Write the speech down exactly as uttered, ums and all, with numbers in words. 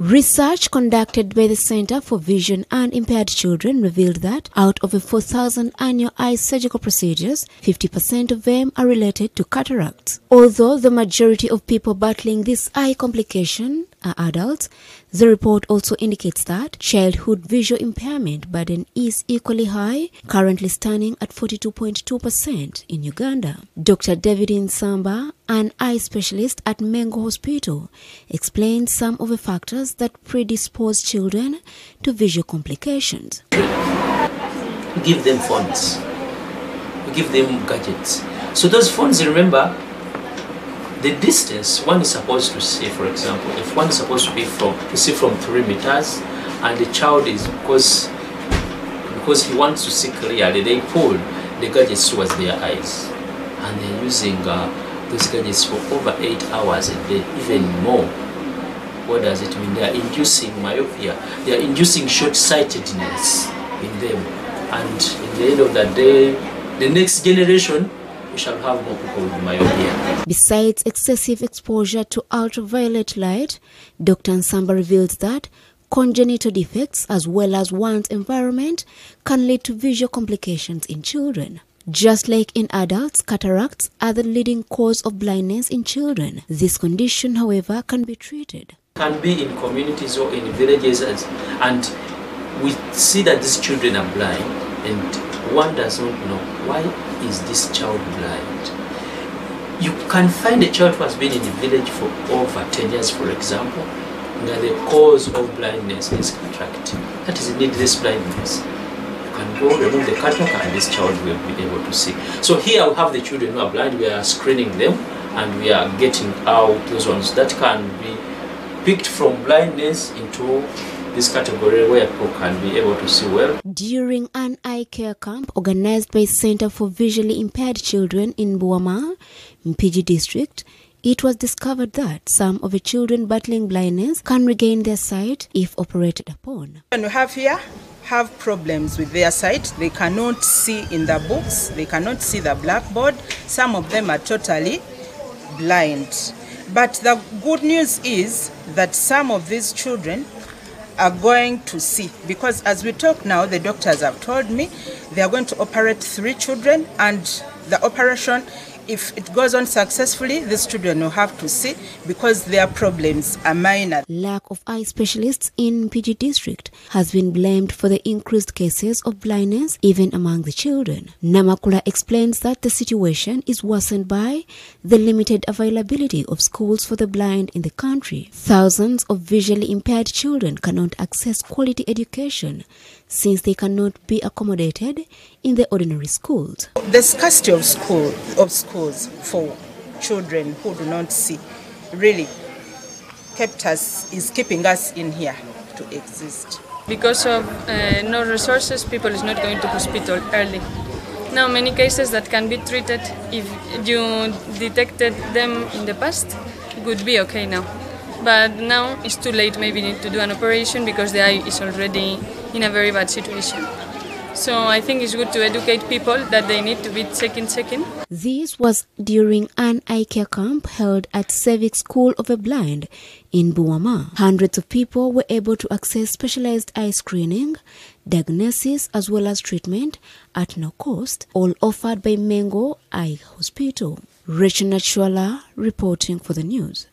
Research conducted by the Center for Vision and Impaired Children revealed that out of the four thousand annual eye surgical procedures, fifty percent of them are related to cataracts. Although the majority of people battling this eye complication are adults, the report also indicates that childhood visual impairment burden is equally high, currently standing at forty-two point two percent in Uganda. Doctor David Nsamba, an eye specialist at Mengo Hospital, explains some of the factors that predispose children to visual complications. We give them phones, we give them gadgets. So those phones, remember, the distance one is supposed to see, for example, if one is supposed to be from to see from three meters, and the child is because because he wants to see clearly, they pull the gadgets towards their eyes, and they're using uh, those gadgets for over eight hours a day, even more. What does it mean? They are inducing myopia. They are inducing short-sightedness in them, and in the end of the day, the next generation, we shall have more people with myopia. Besides excessive exposure to ultraviolet light, Doctor Nsamba reveals that congenital defects as well as one's environment can lead to visual complications in children. Just like in adults, cataracts are the leading cause of blindness in children. This condition, however, can be treated. Can be in communities or in villages, and we see that these children are blind, and one does not know why is this child blind. You can find a child who has been in the village for over ten years, for example, that the cause of blindness is cataract. That is indeed this blindness. You can go remove the cataract and this child will be able to see. So here we have the children who are blind, we are screening them and we are getting out those ones that can be picked from blindness into this category where people can be able to see well. During an eye care camp organized by Center for Visually Impaired Children in Buama, Mpigi district, it was discovered that some of the children battling blindness can regain their sight if operated upon. And we have here have problems with their sight. They cannot see in the books, they cannot see the blackboard. Some of them are totally blind. But the good news is that some of these children are going to see, because as we talk now, the doctors have told me they are going to operate three children, and the operation, if it goes on successfully, these children will have to see because their problems are minor. Lack of eye specialists in Mpigi district has been blamed for the increased cases of blindness even among the children. Namakula explains that the situation is worsened by the limited availability of schools for the blind in the country. Thousands of visually impaired children cannot access quality education since they cannot be accommodated in the ordinary schools. The scarcity of school of schools for children who do not see really kept us is keeping us in here to exist. Because of uh, no resources, people is not going to hospital early. Now many cases that can be treated if you detected them in the past would be okay now. But now it's too late, maybe need to do an operation because the eye is already in a very bad situation. So I think it's good to educate people that they need to be checking, checking. This was during an eye care camp held at Civic School of the Blind in Buama. Hundreds of people were able to access specialized eye screening, diagnosis as well as treatment at no cost, all offered by Mengo Eye Hospital. Rachel Nachwala reporting for the news.